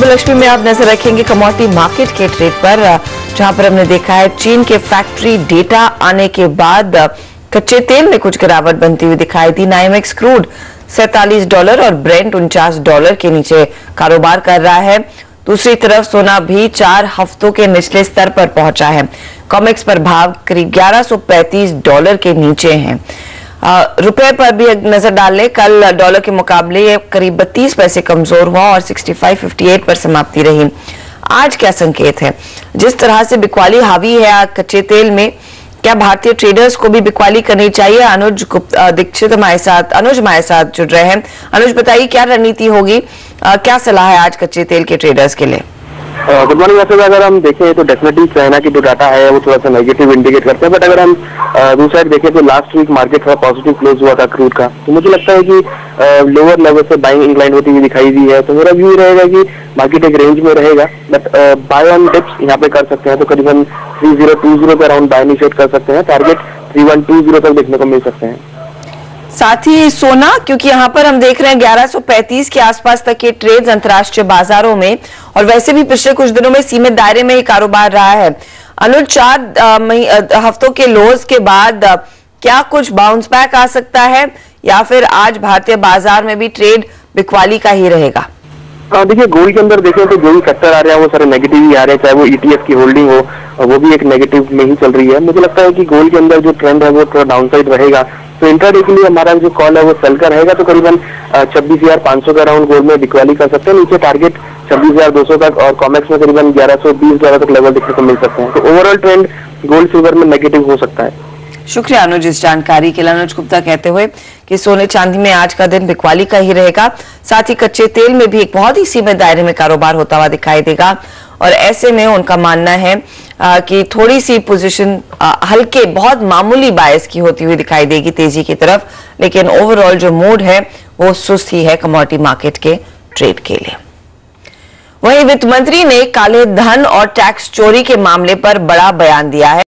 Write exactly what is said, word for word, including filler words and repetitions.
सुबह में आप नजर रखेंगे कमोडिटी मार्केट के ट्रेड पर, जहां पर हमने देखा है चीन के फैक्ट्री डेटा आने के बाद कच्चे तेल में कुछ गिरावट बनती हुई दिखाई दी। नाइमेक्स क्रूड सैंतालीस डॉलर और ब्रेंट उनचास डॉलर के नीचे कारोबार कर रहा है। दूसरी तरफ सोना भी चार हफ्तों के निचले स्तर पर पहुंचा है। कॉमेक्स पर भाव करीब ग्यारह सौ पैंतीस डॉलर के नीचे हैं। रुपए पर भी नजर डाल ले, कल डॉलर के मुकाबले ये करीब बत्तीस पैसे कमजोर हुआ और पैंसठ अट्ठावन पर समाप्ति रही। आज क्या संकेत है? जिस तरह से बिकवाली हावी है कच्चे तेल में, क्या भारतीय ट्रेडर्स को भी बिकवाली करनी चाहिए? अनुज दीक्षित हमारे साथ अनुज हमारे साथ जुड़ रहे हैं। अनुज, बताइए क्या रणनीति होगी, क्या सलाह है आज कच्चे तेल के ट्रेडर्स के लिए? Good morning. वैसे अगर हम देखें तो डेफिनेटली चाइना की जो डाटा है वो थोड़ा सा नेगेटिव इंडिकेट करते हैं, बट अगर हम दूसरा साइड देखें तो लास्ट वीक मार्केट थोड़ा पॉजिटिव क्लोज हुआ था क्रूड का, तो मुझे लगता है कि लोअर लेवल से बाइंग इंक्लाइन होती हुई दिखाई दी है। तो मेरा व्यू रहेगा कि मार्केट एक रेंज में रहेगा, बट बाय ऑन डिप्स यहाँ पे कर सकते हैं। तो करीबन थ्री जीरो टू जीरो के अराउंड बाय इनिशिएट कर सकते हैं। Target three one two zero तक देखने को मिल सकते हैं। साथ ही सोना, क्योंकि यहाँ पर हम देख रहे हैं ग्यारह सौ पैंतीस के आसपास तक के ट्रेड्स अंतर्राष्ट्रीय बाजारों में, और वैसे भी पिछले कुछ दिनों में सीमित दायरे में ही कारोबार रहा है। अनुज, चार हफ्तों के लोज के बाद क्या कुछ बाउंस बैक आ सकता है, या फिर आज भारतीय बाजार में भी ट्रेड बिकवाली का ही रहेगा? देखिए, गोल्ड के अंदर देखें तो जो भी फैक्टर आ रहे हैं वो सारे नेगेटिव ही आ रहे हैं, चाहे वो ईटीएफ की होल्डिंग हो वो भी एक नेगेटिव में ही चल रही है। मुझे लगता है कि गोल्ड के अंदर जो ट्रेंड है वो थोड़ा डाउनसाइड रहेगा। तो इंट्राडे के लिए हमारा जो कॉल है वो सेल का रहेगा। तो करीबन छब्बीस हजार पाँच सौ का राउंड गोल्ड में बिकवाली कर सकते हैं। नीचे टारगेट छब्बीस हजार दो सौ तक, और कॉमेक्स में करीबन ग्यारह सौ बीस डॉलर तक लेवल देखने को मिल सकते हैं। तो ओवरऑल ट्रेंड गोल्ड सिल्वर में नेगेटिव हो सकता है। शुक्रिया अनुज इस जानकारी के लिए। अनुज गुप्ता कहते हुए कि सोने चांदी में आज का दिन बिकवाली का ही रहेगा। साथ ही कच्चे तेल में भी एक बहुत ही सीमित दायरे में कारोबार होता हुआ दिखाई देगा, और ऐसे में उनका मानना है आ, कि थोड़ी सी पोजीशन आ, हल्के बहुत मामूली बायस की होती हुई दिखाई देगी तेजी की तरफ, लेकिन ओवरऑल जो मूड है वो सुस्त ही है कमोडिटी मार्केट के ट्रेड के लिए। वहीं वित्त मंत्री ने काले धन और टैक्स चोरी के मामले पर बड़ा बयान दिया है।